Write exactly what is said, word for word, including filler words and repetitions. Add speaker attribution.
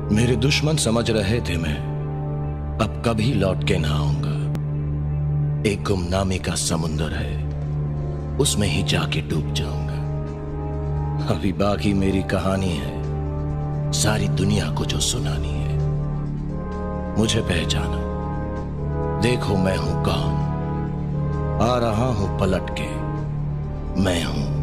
Speaker 1: मेरे दुश्मन समझ रहे थे मैं अब कभी लौट के ना आऊंगा। एक गुमनामी का समुंदर है, उसमें ही जाके डूब जाऊंगा। अभी बाकी मेरी कहानी है, सारी दुनिया को जो सुनानी है। मुझे पहचानो, देखो मैं हूं कौन, आ रहा हूं पलट के, मैं हूं